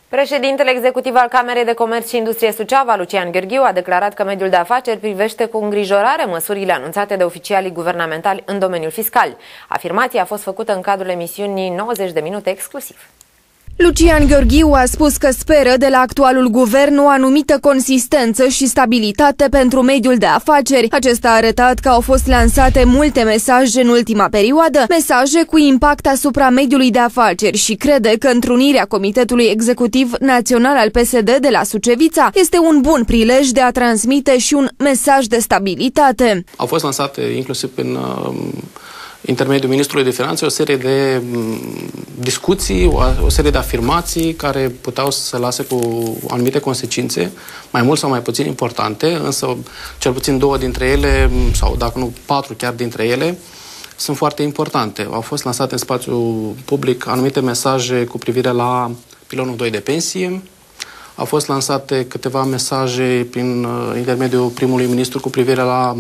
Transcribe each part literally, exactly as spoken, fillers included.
Președintele executiv al Camerei de Comerț și Industrie Suceava, Lucian Gheorghiu, a declarat că mediul de afaceri privește cu îngrijorare măsurile anunțate de oficialii guvernamentali în domeniul fiscal. Afirmația a fost făcută în cadrul emisiunii nouăzeci de minute exclusiv. Lucian Gheorghiu a spus că speră de la actualul guvern o anumită consistență și stabilitate pentru mediul de afaceri. Acesta a arătat că au fost lansate multe mesaje în ultima perioadă, mesaje cu impact asupra mediului de afaceri și crede că întrunirea Comitetului Executiv Național al P S D de la Sucevița este un bun prilej de a transmite și un mesaj de stabilitate. Au fost lansate inclusiv prin uh, intermediul Ministrului de Finanțe o serie de discuții, o, o serie de afirmații care puteau să se lase cu anumite consecințe, mai mult sau mai puțin importante, însă cel puțin două dintre ele, sau dacă nu patru chiar dintre ele, sunt foarte importante. Au fost lansate în spațiul public anumite mesaje cu privire la pilonul doi de pensie, au fost lansate câteva mesaje prin uh, intermediul primului ministru cu privire la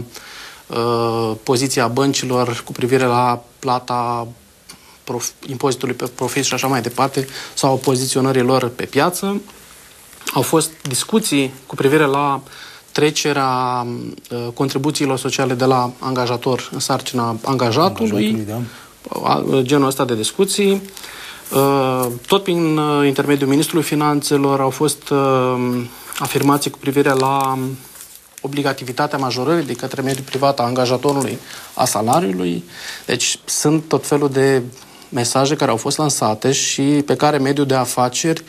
uh, poziția băncilor, cu privire la plata impozitului pe profit și așa mai departe, sau poziționării lor pe piață. Au fost discuții cu privire la trecerea uh, contribuțiilor sociale de la angajator în sarcina angajatului, angajatului da. Genul ăsta de discuții. Uh, tot prin uh, intermediul Ministrului Finanțelor au fost uh, afirmații cu privire la obligativitatea majorării de către mediul privat a angajatorului a salariului. Deci sunt tot felul de mesaje care au fost lansate și pe care mediul de afaceri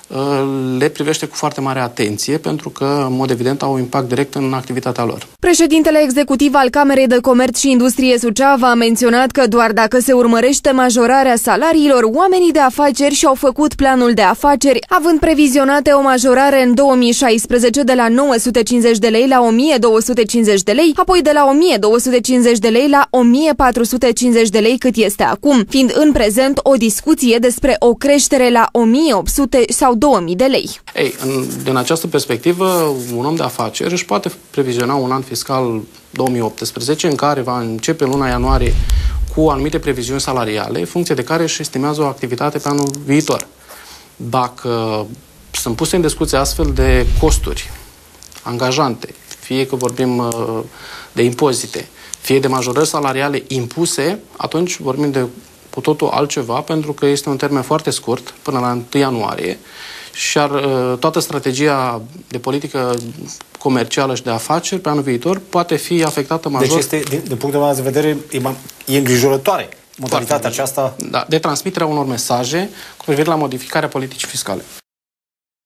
le privește cu foarte mare atenție, pentru că, în mod evident, au un impact direct în activitatea lor. Președintele executiv al Camerei de Comerț și Industrie Suceava a menționat că doar dacă se urmărește majorarea salariilor, oamenii de afaceri și-au făcut planul de afaceri, având previzionate o majorare în două mii șaisprezece de la nouă sute cincizeci de lei la o mie două sute cincizeci de lei, apoi de la o mie două sute cincizeci de lei la o mie patru sute cincizeci de lei cât este acum, fiind în prezent o discuție despre o creștere la o mie opt sute sau două mii de lei. Ei, în, din această perspectivă, un om de afaceri își poate previziona un an fiscal două mii optsprezece în care va începe în luna ianuarie cu anumite previziuni salariale, în funcție de care își estimează o activitate pe anul viitor. Dacă sunt puse în discuție astfel de costuri angajante, fie că vorbim de impozite, fie de majorări salariale impuse, atunci vorbim de cu totul altceva, pentru că este un termen foarte scurt, până la întâi ianuarie, și ar, toată strategia de politică comercială și de afaceri pe anul viitor poate fi afectată major. Deci este, din, din punctul meu de vedere, e, e îngrijorătoare modalitatea aceasta. Da, de transmiterea unor mesaje cu privire la modificarea politicii fiscale.